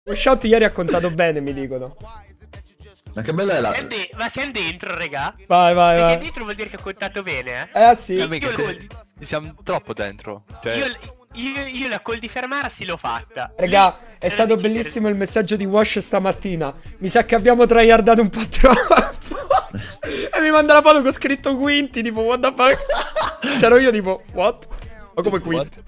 Shot ieri ha contato bene, mi dicono. Ma che bella è la... Ma siamo dentro, raga. Vai, vai, Se vai. siamo dentro vuol dire che ha contato bene, eh. Sì. Siamo troppo dentro. Cioè... Io la call di fermarsi l'ho fatta. Raga, è stato bellissimo il messaggio di Wash stamattina. Mi sa che abbiamo tryhardato un po' troppo. E mi manda la foto con scritto Quinti, tipo what the fuck. C'ero io tipo what? Ma come Quinti?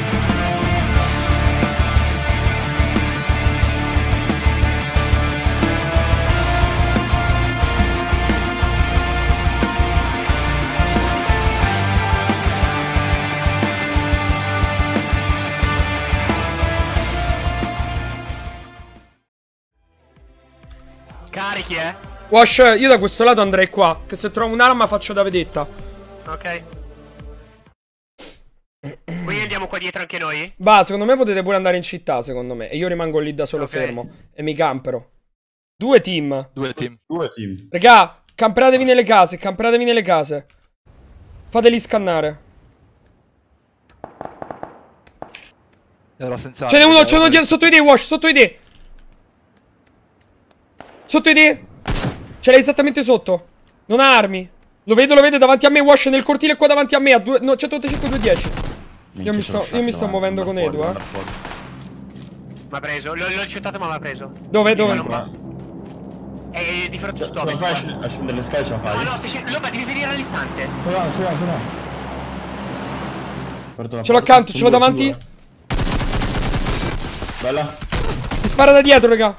Carichi, Wash, io da questo lato andrei qua. Che se trovo un'arma faccio da vedetta. Ok. Quindi andiamo qua dietro anche noi? Bah, secondo me potete pure andare in città, secondo me. E io rimango lì da solo fermo. E mi campero. Due team. Due team. Raga, camperatevi nelle case, camperatevi nelle case. Fateli scannare. Ce n'è uno dietro, sotto di te, Wash, sotto di te. Sotto di te. Ce l'hai esattamente sotto. Non ha armi. Lo vedo davanti a me, Wash, nel cortile qua davanti a me. A 185, 210. Io mi sto muovendo con Edu, M'ha preso, l'ho accettato ma m'ha preso. Dove? È di fronte a stop. Come fai a scendere le scale, ce la fai? No, Loba, devi venire all'istante. Ce l'ho accanto, ce l'ho davanti. Bella. Mi spara da dietro, raga.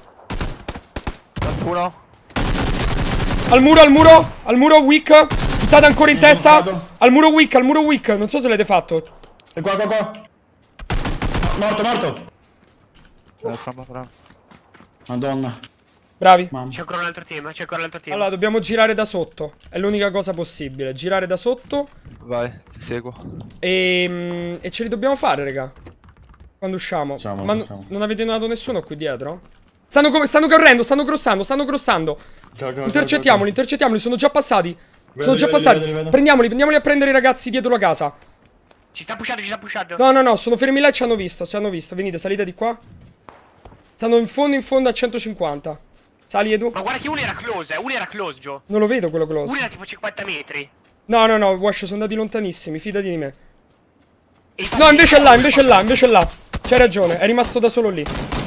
Uno. Al muro, weak. Mi state ancora in testa. Al muro weak. Non so se l'avete fatto. E qua. Morto. Madonna. Bravi. C'è ancora un altro team, Allora, dobbiamo girare da sotto. È l'unica cosa possibile. Girare da sotto. Vai, ti seguo. E ce li dobbiamo fare, raga. Quando usciamo. Ma non avete notato nessuno qui dietro? Stanno correndo, stanno crossando. Intercettiamoli, sono già passati. Vedo. Prendiamoli a prendere i ragazzi dietro la casa. Ci sta pushando. No, sono fermi là e ci hanno visto. Venite, salite di qua. Stanno in fondo a 150. Sali, Edu. Ma guarda che uno era close, Joe. Non lo vedo quello close. Uno era tipo 50 metri. No, Wash, sono andati lontanissimi, fidati di me. No, invece è là. C'hai ragione, è rimasto da solo lì.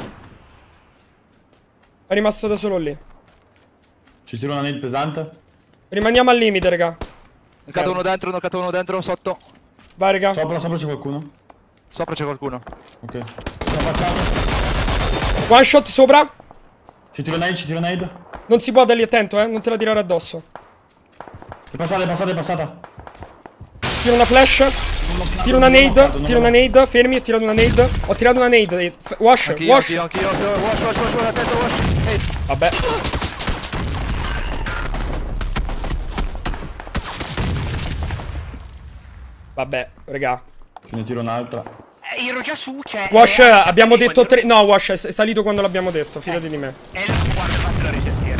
Ci tiro una nade pesante. Rimaniamo al limite, raga. Ne cado uno dentro, sotto. Vai, raga. Sopra c'è qualcuno. Sopra c'è qualcuno. Ok. Sono passato. One shot sopra. Ci tiro nade. Non si può, da lì, attento, non te la tirare addosso. È passata. Tiro una flash. Tiro una nade. Fermi, ho tirato una nade. Ho tirato una nade. Wash. Anch'io. Wash, attento, Wash. Hey. Vabbè. Vabbè, raga. Ce ne tiro un'altra. Ero già su, cioè. Wash, abbiamo detto 3. No, Wash, è salito quando l'abbiamo detto, fidati di me. Guarda, fatelo risentire.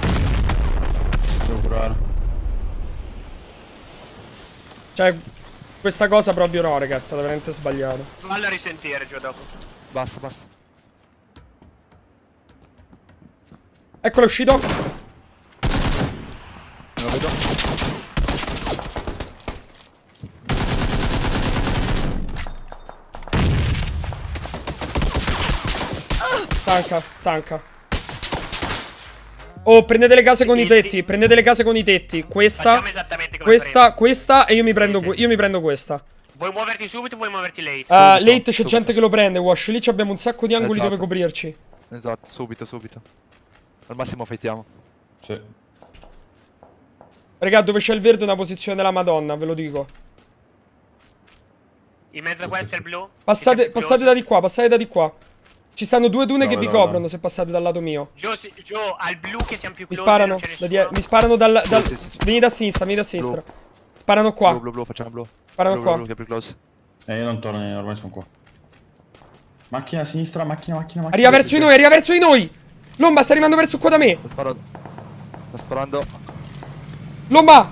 Devo curare. Cioè, questa cosa proprio no, raga, è stata veramente sbagliata. Vallo a risentire, Gio, dopo. Basta. Eccolo, è uscito. Non lo vedo. Tanca. Oh, prendete le case con i tetti. Questa e io mi prendo questa. Vuoi muoverti subito o vuoi muoverti late? Late c'è gente che lo prende, Wash. Lì abbiamo un sacco di angoli dove coprirci. Esatto, subito. Al massimo fightiamo. Sì. Raga, dove c'è il verde è una posizione della Madonna, ve lo dico. In mezzo a questo è il blu. Passate da di qua. Ci stanno due dune che vi coprono se passate dal lato mio. Joe, al blu che siamo più close. Mi sparano dal... Venite a sinistra. Sparano qua. Blu, facciamo blu. Sparano qua. Blu, che è più close. Io non torno, ormai sono qua. Macchina a sinistra, macchina. Arriva verso di noi. Lomba sta arrivando verso qua da me. Sto sparando. Lomba.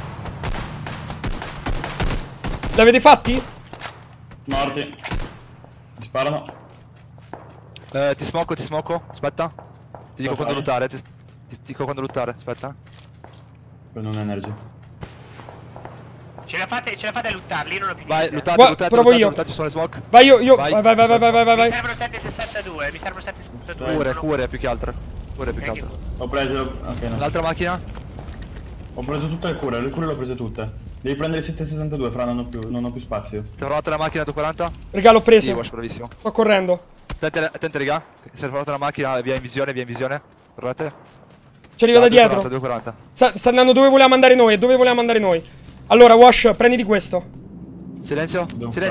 L'avete fatti? Morti. Mi sparano. Ti smocco. Aspetta. Ti dico quando lottare. Ti dico quando lottare. Aspetta. Prendo un energy. Ce la fate a luttarli, io non ho più Vai, niente. luttate. provo io. Luttate, ci sono le smoke. Vai io. Vai. Vai. Mi servono 7,62, mi servono 7,62. Cure più che altro. Ho preso. Ok, no. L'altra macchina? Ho preso tutte le cure le ho prese tutte. Devi prendere il 762, fra non ho più spazio. Ti ho trovato la macchina 240? Raga, l'ho Sì, presa. Wash, bravissimo. Sto correndo. Attenti, raga. Se hai trovato la macchina, via in visione. Guardate. Ci arriva da dietro. 240. Sta andando dove volevamo andare noi. Allora, Wash, prendi di questo. Silenzio.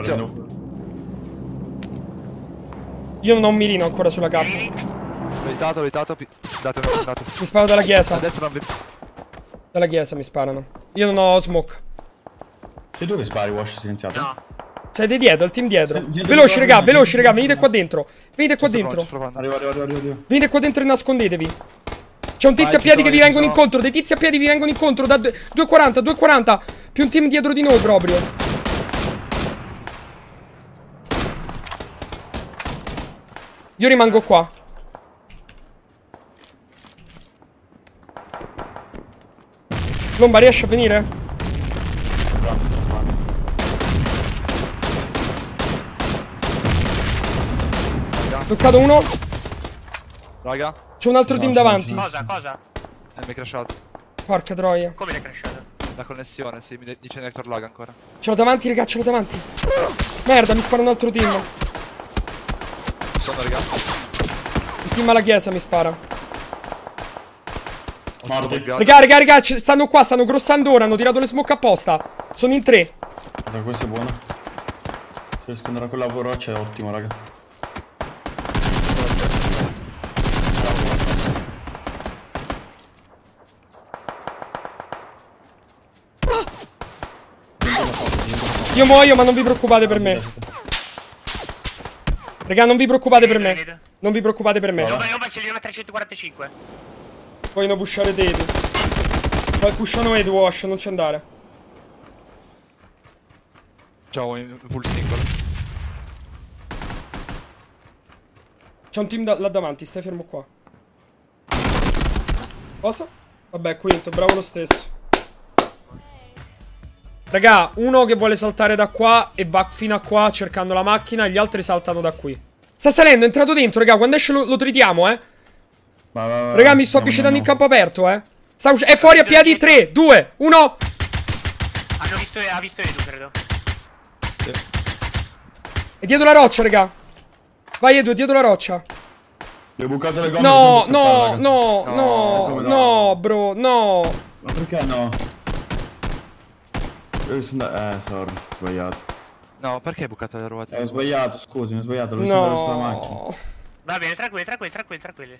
Io non ho un mirino ancora sulla cappa. L'ho evitato. Date. Mi sparano dalla A chiesa. destra non vi... Dalla chiesa mi sparano. Io non ho smoke. Sei tu che spari, Wash, silenziato? No. Cioè, di dietro, il team dietro. Dietro, Veloci, raga, dietro. venite qua dentro. Sto provando. Arrivo. Venite qua dentro e nascondetevi. C'è un tizio a Ci piedi sono, che vi ci vengono sono. incontro. Dei tizi a piedi vi vengono incontro. Da 240. Più un team dietro di noi proprio. Io rimango qua. Lomba, riesci a venire? Toccato uno. Raga, C'è un altro No, team c'è davanti. Cosa? mi è crashato. Porca troia. Come l'hai crashato? La connessione, sì, mi dice network lag ancora. Ce l'ho davanti, raga, ce l'ho davanti. Merda, mi spara un altro team. Sono, raga. Il team alla chiesa mi spara. Morti. Raga, stanno qua, stanno grossando ora. Hanno tirato le smoke apposta. Sono in 3. Questo è buono. Se riescono a quella roccia è ottimo, raga. Io muoio, ma non vi preoccupate per me. Raga, non vi preoccupate per me. Non vi preoccupate per me. Lomba c'è una 345. Vogliono pushare Edu. Poi pushano Edu, Wash, non ci andare. Ciao, in full single. C'è un team là davanti, stai fermo qua. Cosa? Vabbè, quinto, bravo lo stesso. Raga, uno che vuole saltare da qua e va fino a qua cercando la macchina e gli altri saltano da qui. Sta salendo, è entrato dentro, raga, quando esce lo tritiamo, Vai. Raga, mi sto avvicinando in campo aperto, è fuori a piedi, 3, 2, 1. Ha visto Edu, credo. È dietro la roccia, raga. Vai Edu, è dietro la roccia. Gli ho bucato le gomme. No, bro, no. Ma perché no? Sorry, ho sbagliato. No, perché hai bucato le ruote? Ho sbagliato, scusi, ho sbagliato, l'ho visto verso la macchina. No. Va bene, tranquilli.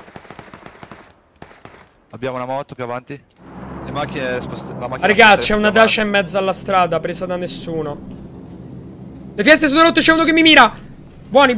Abbiamo una moto più avanti. Le macchine la macchina Raga, c'è una dacia in mezzo alla strada, presa da nessuno. Le finestre sono rotte, c'è uno che mi mira. Buoni.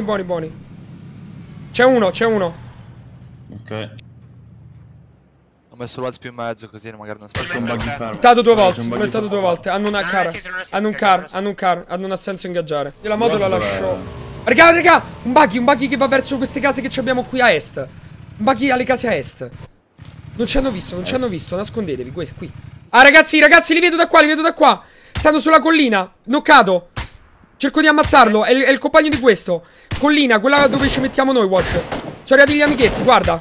C'è uno. Ok. Ho messo l'Waz più in mezzo così magari non C'è un bug di ferro. Ultato due volte, C'è un l'ho bug di ultato ferro. 2 volte. Hanno una car. Hanno un car. Non ha senso ingaggiare. Io la moto la lascio. Raga, un buggy che va verso queste case che abbiamo qui a est. Un buggy alle case a est. Non ci hanno visto, nascondetevi, qui. Ah, ragazzi, li vedo da qua. Stanno sulla collina. Knoccato. Cerco di ammazzarlo. È il compagno di questo. Collina, quella dove ci mettiamo noi, Watch. Sono arrivati gli amichetti, guarda.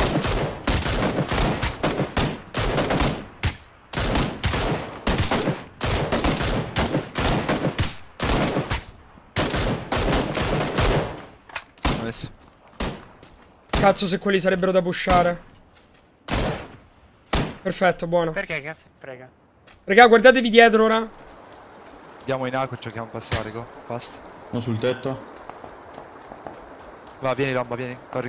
ho messo. Cazzo, se quelli sarebbero da pushare. Perfetto, buono. Perché cazzo? Prega. Raga, guardatevi dietro ora. Andiamo in acqua e cerchiamo di passare, go. Basta. Uno sul tetto. Va, vieni Lomba, vieni. Corri.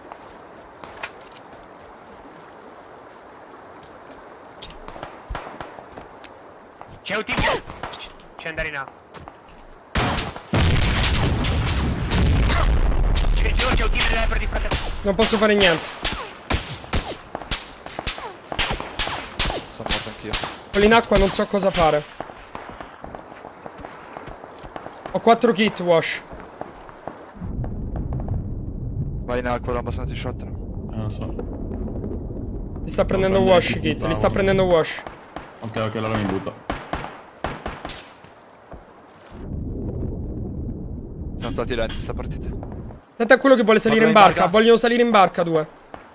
C'è un team. C'è andare in acqua. C'è un team dell'Ever di fronte a me. Non posso fare niente. Sono morto anch'io. Quelli in acqua non so cosa fare. Ho 4 kit, Wash. Vai in alcol, abbastanza di shot. Non so. Li sta prendendo prendere Wash, il Kit. kit, Li sta bravo. prendendo Wash. Ok, allora mi butto. Sono stati lenti sta partita. Attenta a quello che vuole salire in Guarda in barca. barca. Vogliono salire in barca, due.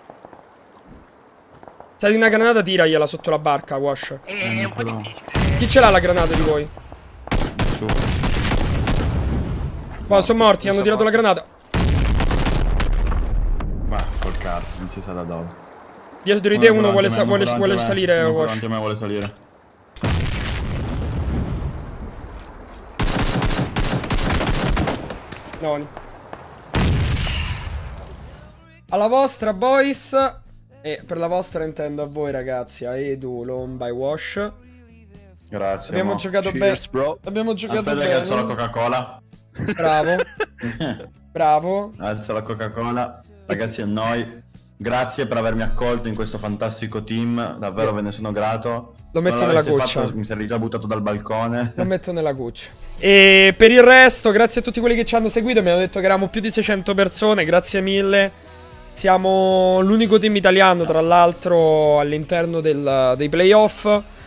Se hai una granata, tiragliela sotto la barca, Wash. È un po' quello- difficile. Chi ce l'ha la granata di voi? Su. Wow, sono morti, hanno tirato la granata. Ma col cazzo, non si sa da dove. Dietro di te uno Uno vuole, davanti a me, uno vuole davanti a me, salire, uno Wash. davanti a me vuole salire. No. Alla vostra, boys. E per la vostra intendo a voi, ragazzi. A Edu, Lomba e Wash. Grazie. Abbiamo mo. giocato bene. Cheers, bro. Abbiamo giocato Aspetta che alzo la bene. Coca-Cola. Bravo. Bravo. Alzo la Coca-Cola. Ragazzi, a noi. Grazie per avermi accolto in questo fantastico team. Davvero ve ne sono grato. Lo metto Non nella l'avessi goccia. fatto, mi sarei già buttato dal balcone. Lo metto nella goccia. E per il resto, grazie a tutti quelli che ci hanno seguito. Mi hanno detto che eravamo più di 600 persone. Grazie mille. Siamo l'unico team italiano, tra l'altro, all'interno dei playoff.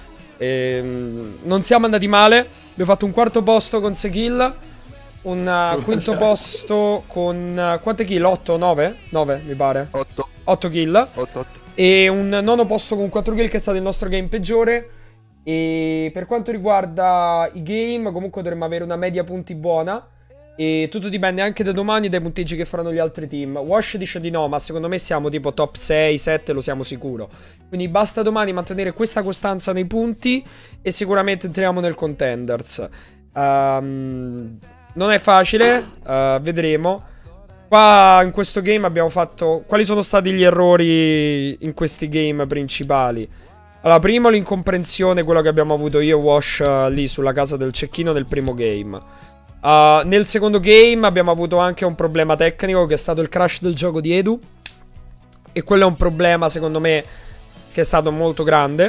Non siamo andati male. Abbiamo fatto un quarto posto con 6 kill. Un quinto posto con... quante kill? 8? 9? 9 mi pare. 8. 8 kill. 8, 8. E un nono posto con 4 kill che è stato il nostro game peggiore. E per quanto riguarda i game, comunque dovremmo avere una media punti buona. E tutto dipende anche da domani dai punteggi che faranno gli altri team. Wash dice di no, ma secondo me siamo tipo top 6, 7, lo siamo sicuro. Quindi basta domani mantenere questa costanza nei punti e sicuramente entriamo nel contenders. Non è facile, vedremo. Qua in questo game abbiamo fatto... Quali sono stati gli errori in questi game principali? Allora, primo l'incomprensione, quello che abbiamo avuto io e Wash lì sulla casa del cecchino nel primo game. Nel secondo game abbiamo avuto anche un problema tecnico che è stato il crash del gioco di Edu. E quello è un problema secondo me che è stato molto grande.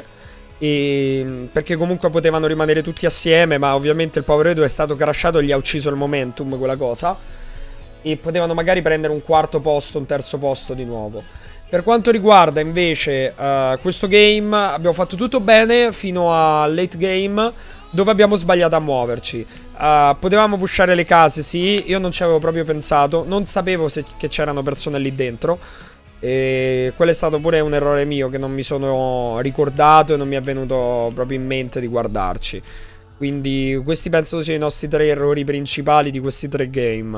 Perché comunque potevano rimanere tutti assieme, ma ovviamente il povero Edu è stato crashato e gli ha ucciso il momentum quella cosa. E potevano magari prendere un quarto posto, un terzo posto di nuovo. Per quanto riguarda invece questo game, abbiamo fatto tutto bene fino a late game, dove abbiamo sbagliato a muoverci. Potevamo pushare le case, sì, io non ci avevo proprio pensato, non sapevo che c'erano persone lì dentro. E quello è stato pure un errore mio, che non mi sono ricordato e non mi è venuto proprio in mente di guardarci. Quindi questi penso siano i nostri 3 errori principali di questi 3 game.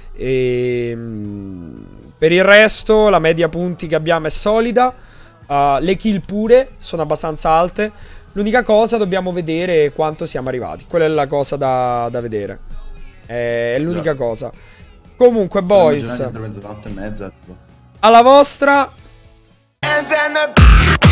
E per il resto la media punti che abbiamo è solida. Le kill pure sono abbastanza alte. L'unica cosa, dobbiamo vedere quanto siamo arrivati. Quella è la cosa da vedere. È l'unica cosa. Comunque, boys, Mezzanotte e mezza. alla vostra.